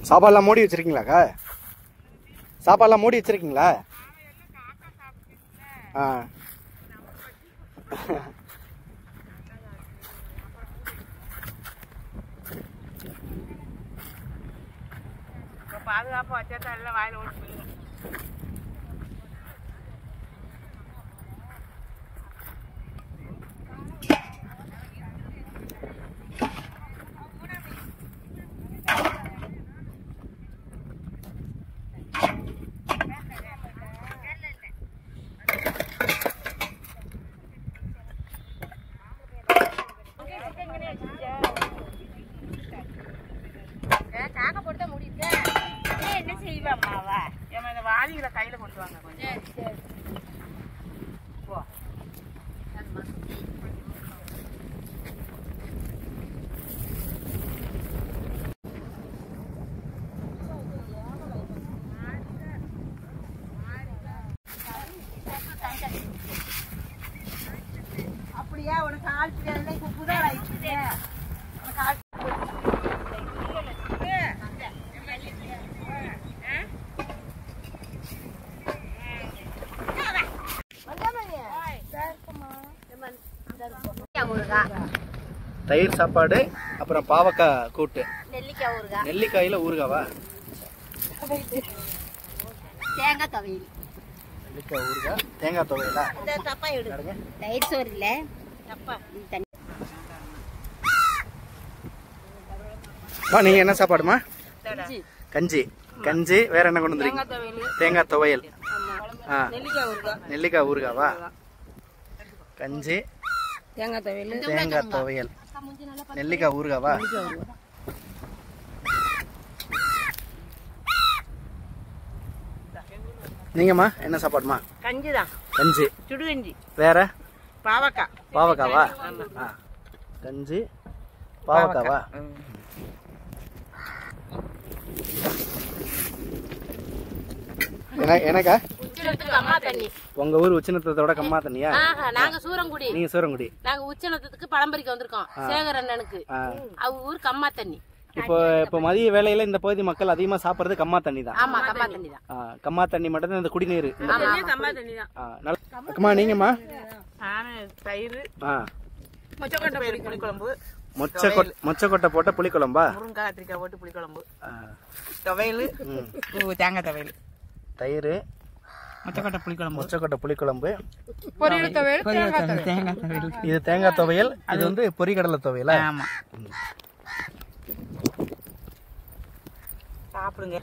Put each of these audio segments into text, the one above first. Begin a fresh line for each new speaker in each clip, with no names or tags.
சாப்பாடுலாம் மூடி வச்சிருக்கீங்களாக்கா? சாப்பாடுலாம் மூடி வச்சிருக்கீங்களா? ஆ
பாதுகாப்பா வச்சா எல்லாம் வாயில ஓட்டு போயிடும். காக்க போட்டு முடியுது. என்ன செய்வாம்மாவா? ஏமா இந்த வாளிகளை கையில கொண்டு வாங்க கொஞ்சம். சரி போ. அப்படியா? உனக்கு ஆள் தெரியாதுல, இப்ப புதார் ஆயிடுச்சு. உனக்கு ஆள்
தயிர் சாப்பாடு, அப்புறம் பாவக்காய் கூட்டு,
நெல்லிக்காய் ஊறுகாய்,
நெல்லிக்காயில ஊறுகாவா?
தேங்காய் துவையல்.
நெல்லிக்காய் ஊறுகாய், தேங்காய் துவையலா?
இந்த தப்பா எடுங்க. தயிர் சோறு இல்ல தப்பா.
நீங்க என்ன சாப்பாடுமா? கஞ்சி. கஞ்சி வேற என்ன கொண்டு வந்துருக்கீங்க? தேங்காய் துவையல். நெல்லிக்காய் ஊறுகாவா? கஞ்சி,
தேங்காய் துவையல்,
தேங்காய் துவையல், நெல்லிக்காய் ஊறுகாவா? நீங்கம்மா என்ன சாப்பாடுமா?
கஞ்சி தான்.
கஞ்சி,
சுடுகஞ்சி.
வேற?
பாவக்காய்.
பாவக்காவா? கஞ்சி, பாவக்காவா? எனக்கா? உங்க ஊர் உச்சநத்தத்தோட கம்மா தண்ணியா?
நாங்க சூரங்குடி.
நீங்க சூரங்குடி.
நாங்க உச்சநத்தத்துக்கு பழம்பரிக்க வந்திருக்கோம். சேகர் அண்ணனுக்கு அவங்க ஊர் கம்மா தண்ணி.
இப்போ மதிய வேளையில இந்த பகுதி மக்கள் அதிகமா சாப்பிடுறது கம்மா தண்ணி தான்.
ஆமா, கம்மா தண்ணி தான்.
கம்மா தண்ணி மட்டும் தான் இந்த குடிநீர்.
கம்மா தண்ணி தான்.
அக்கம்மா நீங்கம்மா?
தயிர், மொச்சக்கொட்டை புளிக்குழம்பு,
மொச்சக்கொட்டை போட்ட புளிக்குழம்பா?
முருங்காய் கத்திரிக்காய் போட்டு புளிக்குழம்பு, துவையல், தேங்காய் துவையல்,
தயிர்,
மொச்சக்கொட்டை புளிக்குழம்பு,
மொச்சக்கொட்டை புளிக்குழம்பு,
பொரியல் துவையல், தேங்காய் துவையல்.
இது தேங்காய் துவையல். அது வந்து பொரிகடலை துவையலா? ஆமா.
சாப்பிடுங்க.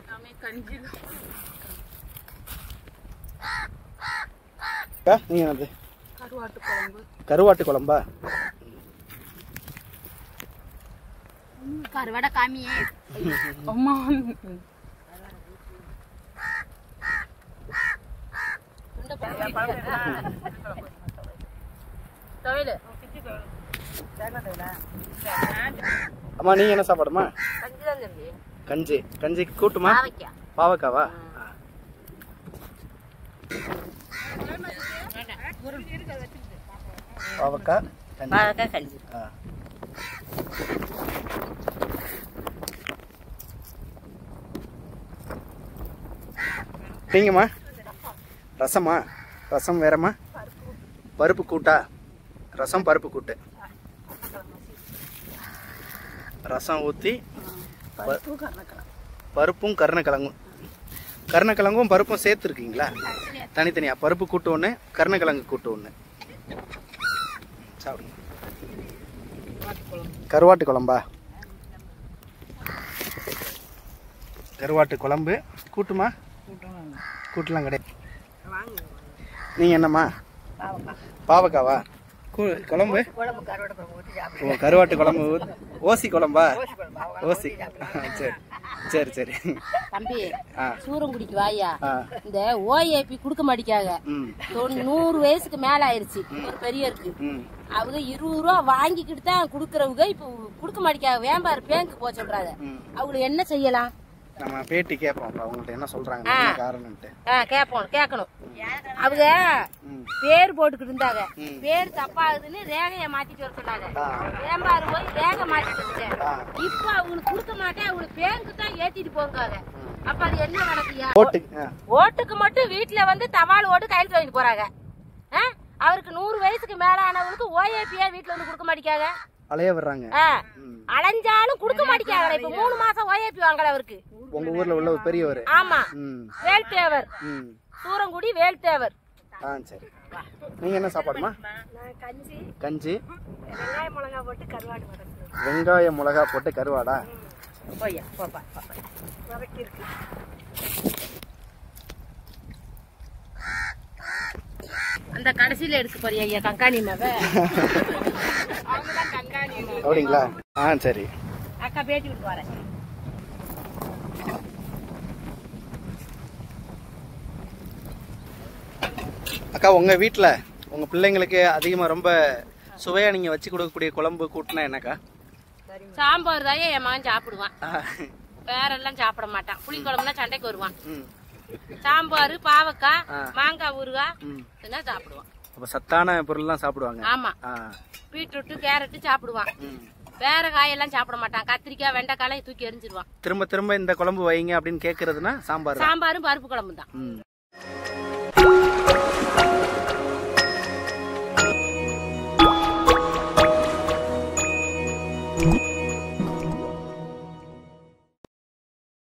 நீங்க என்னது?
கருவாட்டு குழம்பு.
கருவாட்டு குழம்பா?
கருவாடை காமியே.
அம்மா
துவையல்.
அம்மா நீங்க என்ன சாப்பாடுமா?
கஞ்சி தான் தம்பி.
கஞ்சி. கஞ்சிக்கு கூட்டுமா?
பாவக்காய்.
பாவக்காவா? பாவக்காய் கஞ்சி.
பாவக்காய் கஞ்சி.
நீங்கம்மா? ரசமா? ரசம் வேறம்மா? பருப்பு கூட்டா? ரசம் பருப்பு கூட்டு. ரசம் ஊற்றி பருப்பும் கருணக்கிழங்கும். கருணக்கிழங்கும் பருப்பும் சேர்த்துருக்கீங்களா? தனித்தனியா பருப்பு கூட்டு ஒன்று, கருணக்கிழங்கு கூட்டு ஒன்று. சாப்பிடுங்க. கருவாட்டு குழம்பா? கருவாட்டு குழம்பு. கூட்டுமா? கூட்டுலாம் கிடையாது. நீங்க என்னம்மா? பாவக்காவா? குழம்பு? கருவாட்டு குழம்பு. ஓசி குழம்பா? ஓசி. சரி சரி சரி.
தம்பி சூரங்குடிக்கு வாயா. இந்த ஓஏபி குடுக்க மாட்டேங்காங்க. 100 வயசுக்கு மேல ஆயிருச்சு ஒரு பெரியருக்கு. அவங்க 20 ரூபா வாங்கிக்கிட்டு தான் குடுக்கறவங்க இப்ப குடுக்க மாட்டேங்காங்க. வியாபாரம் பேங்க் போக சொல்றாங்க. அவங்களுக்கு என்ன செய்யலாம்?
நம்ம பேட்டி கேட்போம் அவங்கள்ட்ட என்ன சொல்றாங்க என்ன காரணம்ட்டு.
கேட்கணும். அவங்க பேர் போட்டுக்கிட்டு இருந்தாங்க, பேர் தப்பாகுதுன்னு ரேகைய மாத்திட்டு வர சொன்னாங்க. வேம்பாறு போய் ரேகை மாத்திட்டு இருந்தேன். இப்ப அவங்களுக்கு கொடுக்க மாட்டேன், அவங்களுக்கு பேங்க்கு தான் ஏத்திட்டு போறாங்க. அப்ப அது என்ன நடக்குயா? ஓட்டுக்கு மட்டும் வீட்டுல வந்து தபால் ஓட்டு கையெழுத்து வாங்கிட்டு போறாங்க. அவருக்கு 100 வயசுக்கு மேல ஆனவங்களுக்கு ஓஏபியா வீட்டுல வந்து கொடுக்க மாட்டேங்காங்க.
அலைய வர்றாங்க.
அலைஞ்சாலும் கொடுக்க மாட்டேங்காங்க. இப்ப 3 மாசம் ஓஏபி வாங்கல அவருக்கு.
உங்க ஊர்ல உள்ள ஒரு பெரியவர்.
ஆமா, வேல்தேவர், சூரங்குடி வேல்தேவர்.
சரி. நீங்க என்ன சாப்பாடுமா? கஞ்சி,
வெங்காய மிளகா போட்டு கருவாடு.
வெங்காய மிளகா போட்டு கருவாடா?
அந்த கடைசியில எடுக்க போறியா ஐயா கங்காணி மாவ?
அப்படிங்களா? சரி.
அக்கா பேட்டி விட்டு வரேன்.
அக்கா, உங்க வீட்டுல உங்க பிள்ளைங்களுக்கு அதிகமா ரொம்ப சுவையா நீங்க வச்சு கொடுக்கக்கூடிய குழம்பு கூட்டுனா என்னக்கா?
சாம்பார் தான் என் மகன் சாப்பிடுவான், வேற எல்லாம் சாப்பிட மாட்டான். புளி குழம்புனா சண்டைக்கு வருவான். சாம்பார், பாவக்காய், மாங்காய் ஊறுகாய் சாப்பிடுவான்.
அப்ப சத்தான பொருள் தான் சாப்பிடுவாங்க.
ஆமா, பீட்ரூட், கேரட் சாப்பிடுவான். வேற காயெல்லாம் சாப்பிட மாட்டான். கத்திரிக்காய், வெண்டைக்காய் தூக்கி எரிஞ்சிருவான்.
திரும்ப திரும்ப இந்த குழம்பு வைங்க அப்படின்னு கேக்குறதுனா சாம்பாரும் பருப்பு குழம்பு தான்.